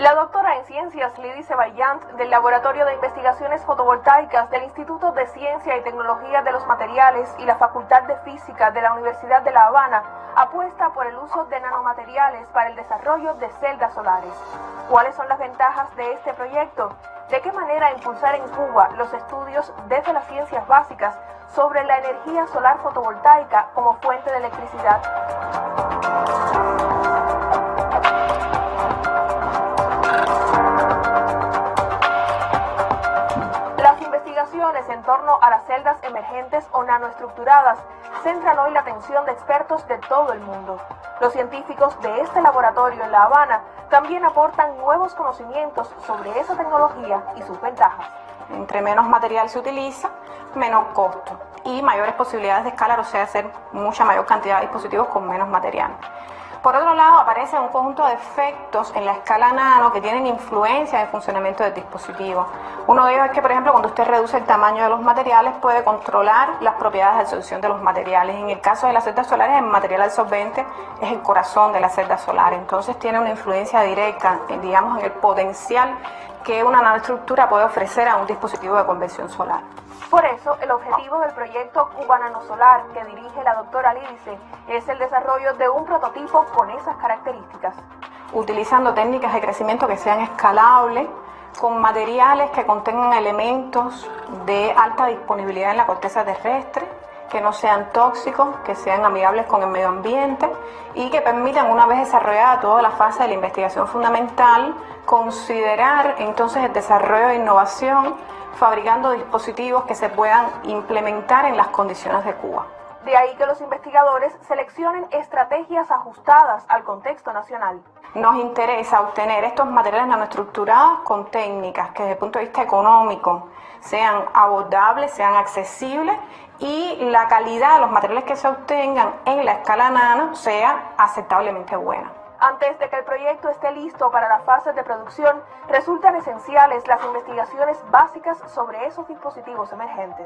La doctora en Ciencias Lidy Ceballant, del Laboratorio de Investigaciones Fotovoltaicas del Instituto de Ciencia y Tecnología de los Materiales y la Facultad de Física de la Universidad de La Habana, apuesta por el uso de nanomateriales para el desarrollo de celdas solares. ¿Cuáles son las ventajas de este proyecto? ¿De qué manera impulsar en Cuba los estudios desde las ciencias básicas sobre la energía solar fotovoltaica como fuente de electricidad? En torno a las celdas emergentes o nanoestructuradas centran hoy la atención de expertos de todo el mundo. Los científicos de este laboratorio en La Habana también aportan nuevos conocimientos sobre esa tecnología y sus ventajas. Entre menos material se utiliza, menos costo y mayores posibilidades de escalar, o sea, hacer mucha mayor cantidad de dispositivos con menos material. Por otro lado, aparecen un conjunto de efectos en la escala nano que tienen influencia en el funcionamiento del dispositivo. Uno de ellos es que, por ejemplo, cuando usted reduce el tamaño de los materiales, puede controlar las propiedades de absorción de los materiales. En el caso de las celdas solares, el material absorbente es el corazón de la celda solar. Entonces tiene una influencia directa, digamos, en el potencial que una nanoestructura puede ofrecer a un dispositivo de conversión solar. Por eso, el objetivo del proyecto Cuba Nanosolar, que dirige la doctora Lidy, es el desarrollo de un prototipo con esas características. Utilizando técnicas de crecimiento que sean escalables, con materiales que contengan elementos de alta disponibilidad en la corteza terrestre, que no sean tóxicos, que sean amigables con el medio ambiente y que permitan, una vez desarrollada toda la fase de la investigación fundamental, considerar entonces el desarrollo de innovación fabricando dispositivos que se puedan implementar en las condiciones de Cuba. De ahí que los investigadores seleccionen estrategias ajustadas al contexto nacional. Nos interesa obtener estos materiales nanoestructurados con técnicas que desde el punto de vista económico sean abordables, sean accesibles y la calidad de los materiales que se obtengan en la escala nano sea aceptablemente buena. Antes de que el proyecto esté listo para las fases de producción, resultan esenciales las investigaciones básicas sobre esos dispositivos emergentes.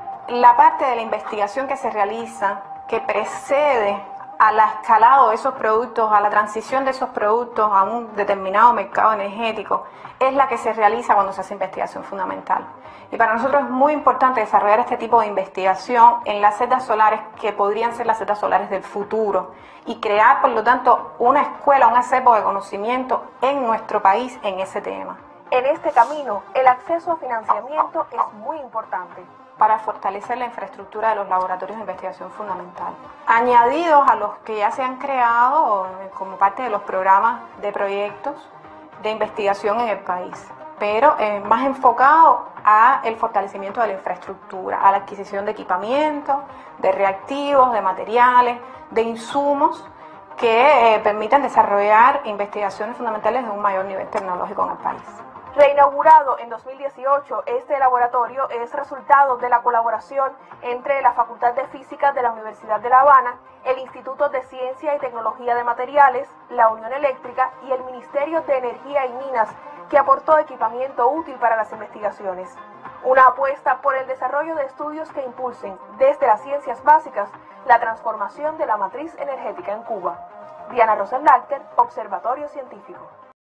La parte de la investigación que se realiza, que precede al escalado de esos productos, a la transición de esos productos a un determinado mercado energético, es la que se realiza cuando se hace investigación fundamental. Y para nosotros es muy importante desarrollar este tipo de investigación en las celdas solares que podrían ser las celdas solares del futuro y crear, por lo tanto, una escuela, un acervo de conocimiento en nuestro país en ese tema. En este camino, el acceso a financiamiento es muy importante para fortalecer la infraestructura de los laboratorios de investigación fundamental, añadidos a los que ya se han creado como parte de los programas de proyectos de investigación en el país, pero más enfocado a el fortalecimiento de la infraestructura, a la adquisición de equipamiento, de reactivos, de materiales, de insumos que permitan desarrollar investigaciones fundamentales de un mayor nivel tecnológico en el país. Reinaugurado en 2018, este laboratorio es resultado de la colaboración entre la Facultad de Física de la Universidad de La Habana, el Instituto de Ciencia y Tecnología de Materiales, la Unión Eléctrica y el Ministerio de Energía y Minas, que aportó equipamiento útil para las investigaciones. Una apuesta por el desarrollo de estudios que impulsen, desde las ciencias básicas, la transformación de la matriz energética en Cuba. Diana Rosenlachter, Observatorio Científico.